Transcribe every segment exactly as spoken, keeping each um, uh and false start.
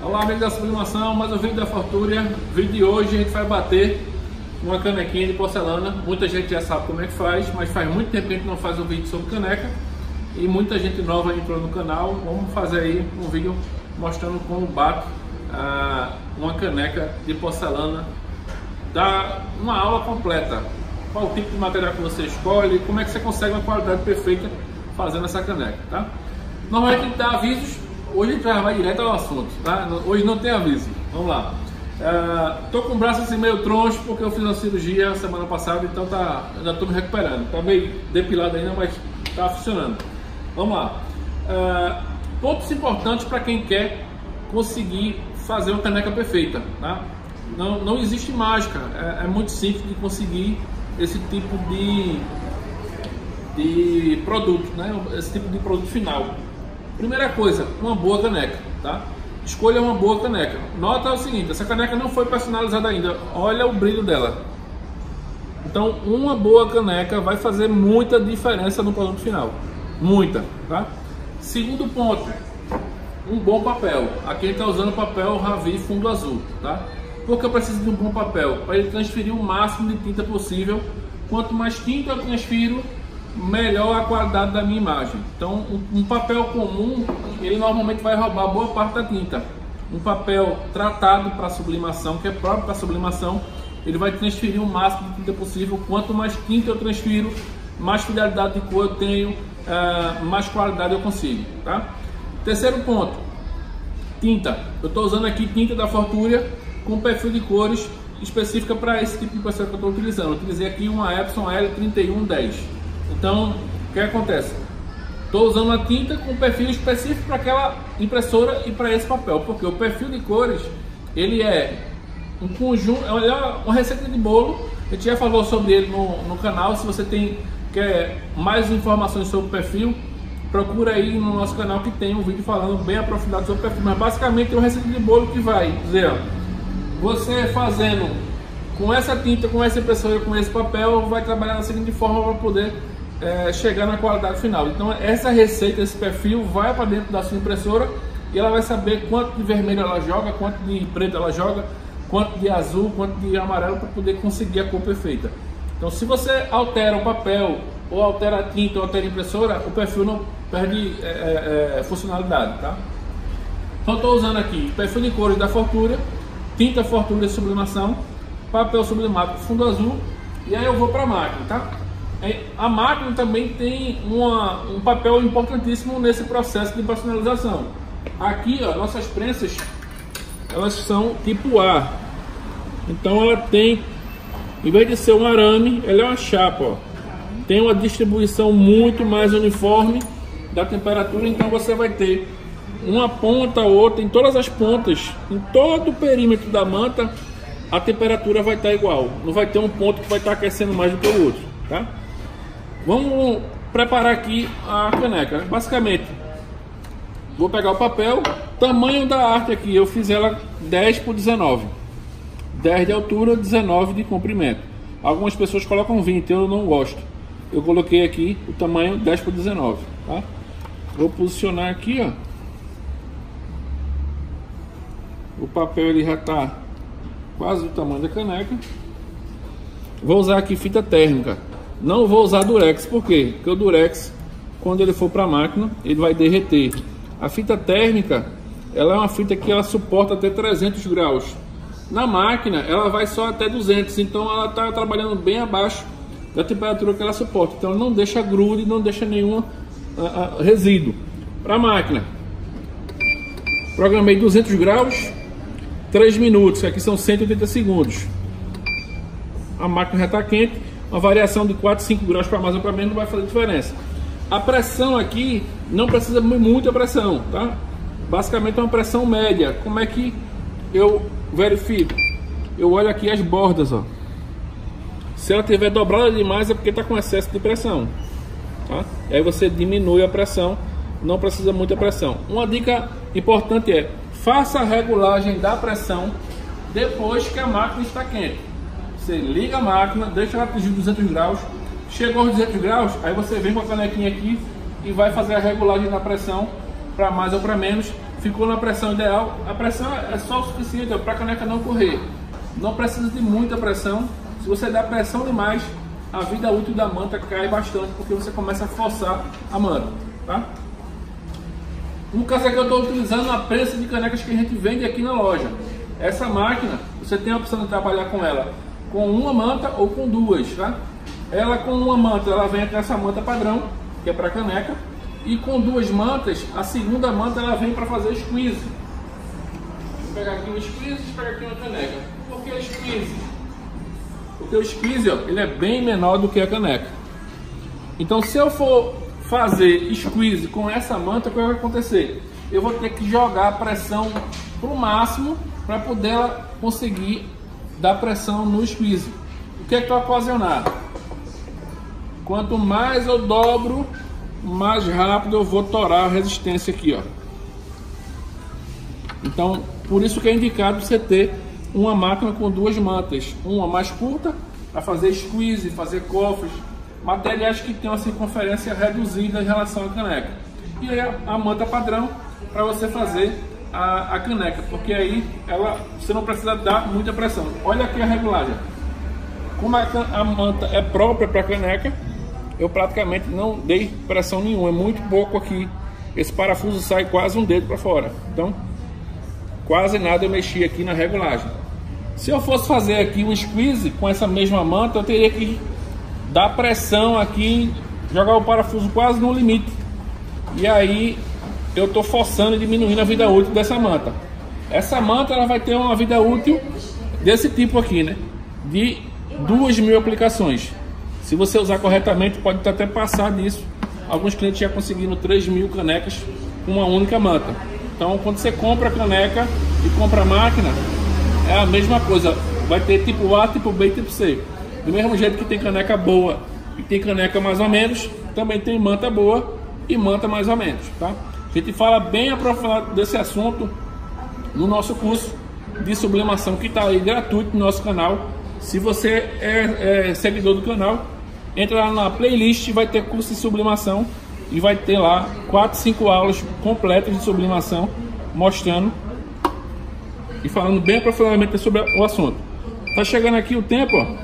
Olá, amigos da sublimação, mais um vídeo da Fortúria. Vídeo de hoje a gente vai bater uma canequinha de porcelana. Muita gente já sabe como é que faz, mas faz muito tempo que a gente não faz um vídeo sobre caneca e muita gente nova entrou no canal. Vamos fazer aí um vídeo mostrando como bate ah, uma caneca de porcelana. Dá uma aula completa, qual o tipo de material que você escolhe, como é que você consegue uma qualidade perfeita fazendo essa caneca, tá? Normalmente a gente dá avisos. Hoje a gente já vai direto ao assunto, tá? Hoje não tem aviso. Vamos lá. Uh, tô com o braço assim meio troncho porque eu fiz uma cirurgia semana passada, então tá, ainda tô me recuperando. Tá meio depilado ainda, mas tá funcionando. Vamos lá. Uh, pontos importantes para quem quer conseguir fazer uma caneca perfeita, tá? Não, não existe mágica. É, é muito simples de conseguir esse tipo de, de produto, né? Esse tipo de produto final. Primeira coisa, uma boa caneca, tá? Escolha uma boa caneca. Nota o seguinte, essa caneca não foi personalizada ainda. Olha o brilho dela. Então, uma boa caneca vai fazer muita diferença no produto final. Muita, tá? Segundo ponto, um bom papel. Aqui a gente está usando papel Ravi fundo azul, tá? Porque eu preciso de um bom papel para ele transferir o máximo de tinta possível. Quanto mais tinta eu transfiro, melhor a qualidade da minha imagem. Então um, um papel comum, ele normalmente vai roubar boa parte da tinta. Um papel tratado para sublimação, que é próprio para sublimação, ele vai transferir o máximo de tinta possível. Quanto mais tinta eu transfiro, mais fidelidade de cor eu tenho, uh, mais qualidade eu consigo, tá? Terceiro ponto, tinta. Eu estou usando aqui tinta da Fortúria com perfil de cores específica para esse tipo de impressora que eu estou utilizando. Eu utilizei aqui uma Epson L trinta e um dez. Então, o que acontece? Estou usando uma tinta com perfil específico para aquela impressora e para esse papel, porque o perfil de cores, ele é um conjunto, é uma receita de bolo. A gente já falou sobre ele no, no canal. Se você tem quer mais informações sobre o perfil, procura aí no nosso canal que tem um vídeo falando bem aprofundado sobre o perfil. Mas basicamente é uma receita de bolo que vai dizer, ó, você fazendo com essa tinta, com essa impressora, com esse papel, vai trabalhar da seguinte forma para poder É, chegar na qualidade final. Então essa receita, esse perfil vai para dentro da sua impressora e ela vai saber quanto de vermelho ela joga, quanto de preto ela joga, quanto de azul, quanto de amarelo, para poder conseguir a cor perfeita. Então se você altera o papel ou altera a tinta ou altera a impressora, o perfil não perde é, é, funcionalidade, tá? Então estou usando aqui perfil de cores da Fortúria, tinta Fortúria sublimação, papel sublimado fundo azul, e aí eu vou para a máquina, tá? A máquina também tem uma, um papel importantíssimo nesse processo de personalização. Aqui, ó, nossas prensas, elas são tipo A. Então ela tem, em vez de ser um arame, ela é uma chapa, ó. Tem uma distribuição muito mais uniforme da temperatura, então você vai ter uma ponta ou outra, em todas as pontas, em todo o perímetro da manta, a temperatura vai estar igual. Não vai ter um ponto que vai estar aquecendo mais do que o outro, tá? Vamos preparar aqui a caneca. Basicamente, vou pegar o papel, tamanho da arte aqui, eu fiz ela dez por dezenove, dez de altura, dezenove de comprimento. Algumas pessoas colocam vinte, eu não gosto. Eu coloquei aqui o tamanho dez por dezenove, tá? Vou posicionar aqui, ó. O papel ele já está quase do tamanho da caneca. Vou usar aqui fita térmica. Não vou usar durex, por quê? Porque o durex, quando ele for para a máquina, ele vai derreter. A fita térmica, ela é uma fita que ela suporta até trezentos graus. Na máquina, ela vai só até duzentos, então ela está trabalhando bem abaixo da temperatura que ela suporta. Então não deixa grude, não deixa nenhum uh, uh, resíduo. Para a máquina, programei duzentos graus, três minutos, aqui são cento e oitenta segundos. A máquina já está quente. Uma variação de quatro, cinco graus para mais ou para menos não vai fazer diferença. A pressão aqui não precisa de muita pressão, tá? Basicamente é uma pressão média. Como é que eu verifico? Eu olho aqui as bordas, ó. Se ela tiver dobrada demais é porque está com excesso de pressão, tá? E aí você diminui a pressão, não precisa muita pressão. Uma dica importante é: faça a regulagem da pressão depois que a máquina está quente. Você liga a máquina, deixa ela atingir duzentos graus, chegou aos duzentos graus, aí você vem com a canequinha aqui e vai fazer a regulagem da pressão para mais ou para menos. ficou na pressão ideal. A pressão é só o suficiente para a caneca não correr. Não precisa de muita pressão. Se você der pressão demais, a vida útil da manta cai bastante, porque você começa a forçar a manta, tá? No caso aqui eu estou utilizando a prensa de canecas que a gente vende aqui na loja. Essa máquina, você tem a opção de trabalhar com ela com uma manta ou com duas, tá? Ela com uma manta, ela vem com essa manta padrão, que é para caneca, e com duas mantas, a segunda manta ela vem para fazer squeeze. Vou pegar aqui um squeeze e pegar aqui uma caneca. Por que squeeze? Porque o squeeze, ó, ele é bem menor do que a caneca. Então, se eu for fazer squeeze com essa manta, o que vai acontecer? Eu vou ter que jogar a pressão para o máximo para poder ela conseguir dar pressão no squeeze. O que é que vai ocasionar? Quanto mais eu dobro, mais rápido eu vou torar a resistência aqui, ó. Então, por isso que é indicado você ter uma máquina com duas mantas, uma mais curta para fazer squeeze, fazer cofres, materiais que tem uma circunferência reduzida em relação à caneca, e aí a, a manta padrão para você fazer a, a caneca, porque aí ela, você não precisa dar muita pressão. Olha aqui a regulagem. Como a, a manta é própria para caneca, eu praticamente não dei pressão nenhuma, é muito pouco aqui. Esse parafuso sai quase um dedo para fora, então quase nada eu mexi aqui na regulagem. Se eu fosse fazer aqui um squeeze com essa mesma manta, eu teria que dar pressão aqui, jogar o parafuso quase no limite, e aí eu estou forçando e diminuindo a vida útil dessa manta. Essa manta ela vai ter uma vida útil desse tipo aqui, né, de duas mil aplicações. Se você usar corretamente, pode até passar disso. Alguns clientes já conseguiram três mil canecas com uma única manta. Então, quando você compra a caneca e compra a máquina, é a mesma coisa. Vai ter tipo A, tipo B e tipo C. Do mesmo jeito que tem caneca boa e tem caneca mais ou menos, também tem manta boa e manta mais ou menos, tá? A gente fala bem aprofundado desse assunto no nosso curso de sublimação, que está aí gratuito no nosso canal. Se você é, é seguidor do canal, entra lá na playlist, vai ter curso de sublimação e vai ter lá quatro, cinco aulas completas de sublimação, mostrando e falando bem aprofundadamente sobre o assunto. Tá chegando aqui o tempo, ó.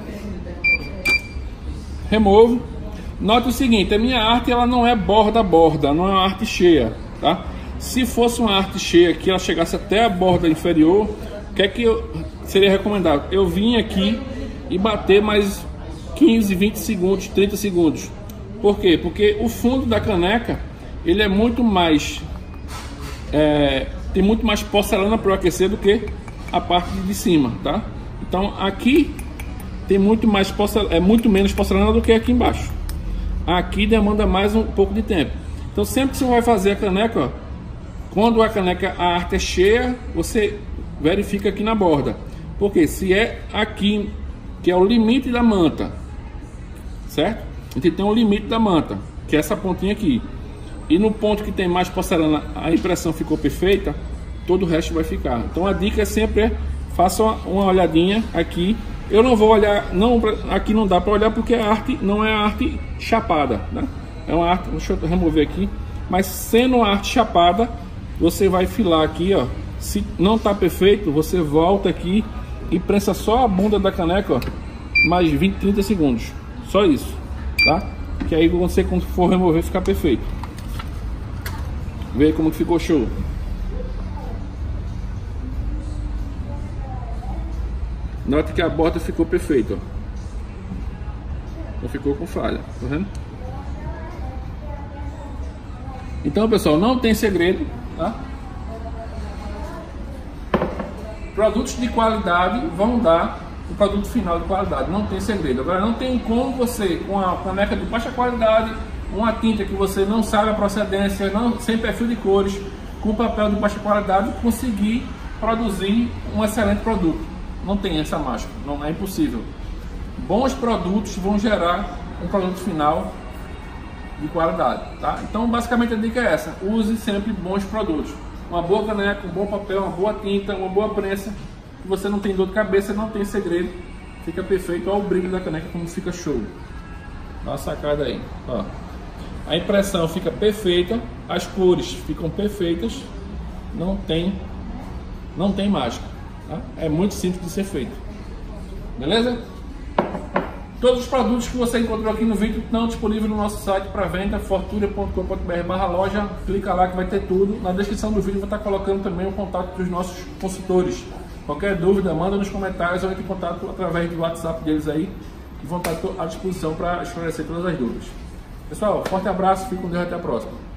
Removo. Note o seguinte, a minha arte ela não é borda a borda, não é uma arte cheia, tá? Se fosse uma arte cheia que ela chegasse até a borda inferior, o que é que eu, seria recomendável? Eu vim aqui e bater mais quinze, vinte segundos, trinta segundos. Por quê? Porque o fundo da caneca ele é muito mais é, tem muito mais porcelana para aquecer do que a parte de cima, tá? Então aqui tem muito mais porcelana, é muito menos porcelana do que aqui embaixo. Aqui demanda mais um pouco de tempo. Então sempre que você vai fazer a caneca, ó, quando a caneca, a arte é cheia, você verifica aqui na borda. Porque se é aqui, que é o limite da manta, certo? A gente tem um limite da manta, que é essa pontinha aqui. E no ponto que tem mais porcelana, a impressão ficou perfeita, todo o resto vai ficar. Então a dica é sempre é, faça uma, uma olhadinha aqui. Eu não vou olhar, não, aqui não dá para olhar porque a arte não é a arte chapada, né? É uma arte, deixa eu remover aqui. Mas sendo uma arte chapada, você vai filar aqui, ó. Se não tá perfeito, você volta aqui e prensa só a bunda da caneca, ó, mais vinte, trinta segundos. Só isso, tá? Que aí quando você for remover, ficar perfeito. Vê aí como que ficou show. Note que a borda ficou perfeita, ó. Não ficou com falha, tá vendo? Então, pessoal, não tem segredo, tá? Produtos de qualidade vão dar o produto final de qualidade, não tem segredo. Agora, não tem como você, com a caneca de baixa qualidade, uma tinta que você não sabe a procedência, não, sem perfil de cores, com papel de baixa qualidade, conseguir produzir um excelente produto. Não tem essa mágica, não é impossível. Bons produtos vão gerar um produto final de qualidade, tá? Então, basicamente a dica é essa: use sempre bons produtos. Uma boa caneca, um bom papel, uma boa tinta, uma boa prensa, que você não tem dor de cabeça, não tem segredo, fica perfeito. Olha o brilho da caneca como fica show. Dá uma sacada aí, ó. A impressão fica perfeita, as cores ficam perfeitas, não tem, não tem mágica, tá? É muito simples de ser feito, beleza? Todos os produtos que você encontrou aqui no vídeo estão disponíveis no nosso site para venda, fortuna ponto com ponto br barra loja. Clica lá que vai ter tudo. Na descrição do vídeo eu vou estar colocando também o contato dos nossos consultores. Qualquer dúvida, manda nos comentários ou entre em contato através do WhatsApp deles aí, que vão estar à disposição para esclarecer todas as dúvidas. Pessoal, forte abraço, fique com Deus, até a próxima.